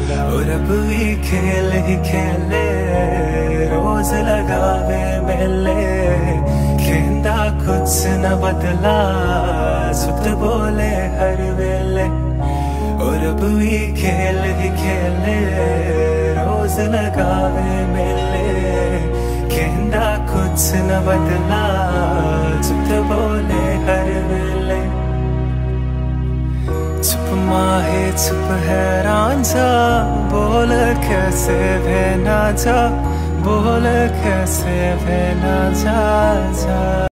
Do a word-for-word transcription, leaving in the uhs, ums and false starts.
और अब भी खेल ही खेले, रोज लगावे मेले, कहंदा कुछ न बदला, सुत बोले हर वेले। और अब भी खेल ही खेले, रोज लगावे मेले, कहंदा कुछ न बदला, सुत बोले हर वेले। चुप माहे चुप है रांझा, बोल कैसे भेना जा, बोल कैसे भेना जा जा।